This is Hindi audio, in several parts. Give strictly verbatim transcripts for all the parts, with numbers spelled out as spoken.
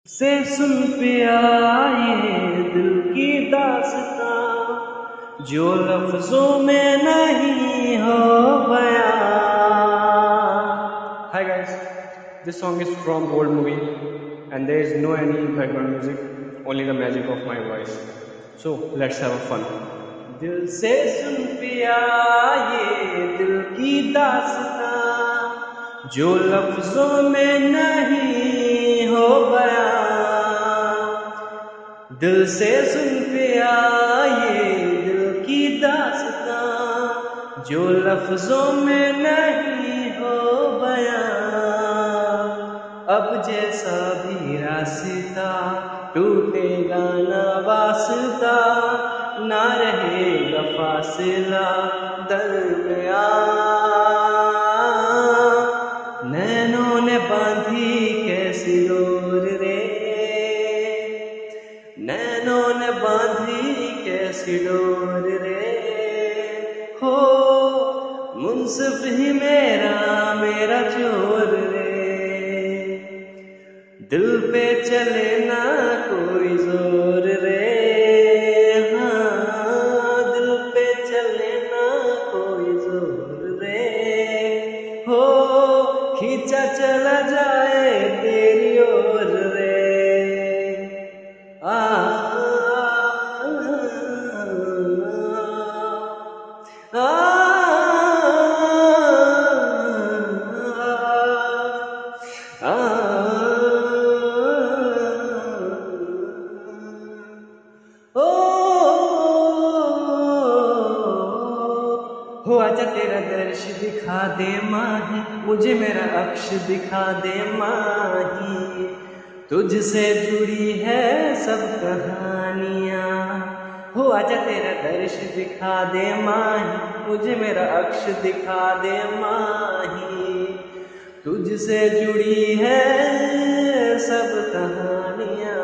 से सुन पिया ये दिल की दास्तां जो लफ्जों में नहीं हो बयां. Hi guys, this song is from old movie and there is no any background music, only the magic of my voice. So let's have a fun. दिल से सुन पिया ये दिल की दास्तां जो लफ्जों में नहीं हो बयां. दिल से सुन पिया ये दिल की दास्तां जो लफ्जों में नहीं हो बयां. अब जैसा भी रास्ता टूटेगा ना वास्ता ना रहेगा फासला दरमियां. नैनों ने बांधी कैसी डोर रे, नैनों ने बांधी कैसी डोर रे. हो मुंसिफ ही मेरा मेरा चोर रे. दिल पे चले ना कोई जोर रे. हाँ दिल पे चले ना कोई जोर रे. हो खींचा चला जाए तेरी ओर रे. आ, आ, आ, आ, ओ हो आजा तेरा दर्श दिखा दे माही, मुझे मेरा अक्ष दिखा दे माही. तुझसे जुड़ी है सब कहानियां. हो आजा तेरा दर्श दिखा दे माही, मुझे मेरा अक्ष दिखा दे माही. तुझसे जुड़ी है सब कहानियां.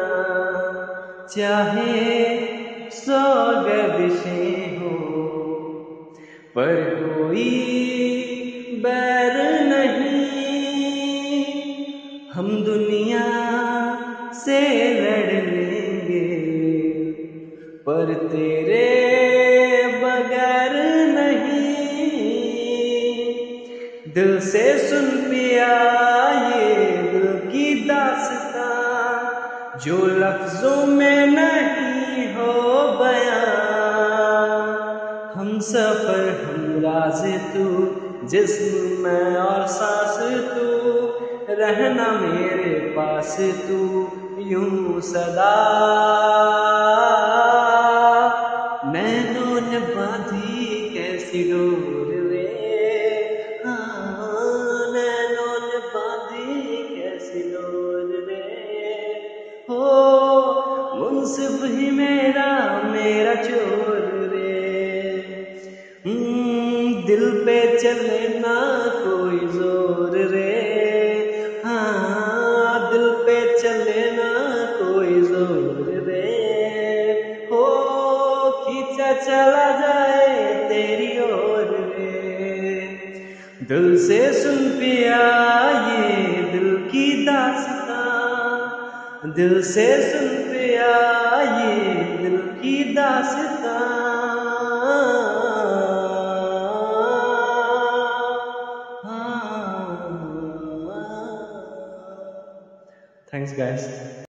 चाहे सौ गर्दिशें हो पर कोई बैर नहीं. हम दुनिया से लड़ लेंगे पर तेरे बगैर नहीं. दिल से सुन पिया ये दिल की दास्तां जो लफ्जों में नहीं हो बयां. हम सफर हम राज तू, जिस्म में और सांस तू, रहना मेरे पास तू यूं सदा. नैनों ने बांधी कैसी डोर रे. हाँ नैनों ने बांधी कैसी डोर रे. हो मुंसिफ ही मेरा मेरा चोर रे. दिल पे चले ना कोई जोर रे. हाँ दिल पे चले ना कोई जोर रे. हो खींचा चला जाए तेरी ओर रे. दिल से सुन पिया ये दिल की दास्तां, दिल से सुन पिया ये दिल की दास्तां. Thanks guys.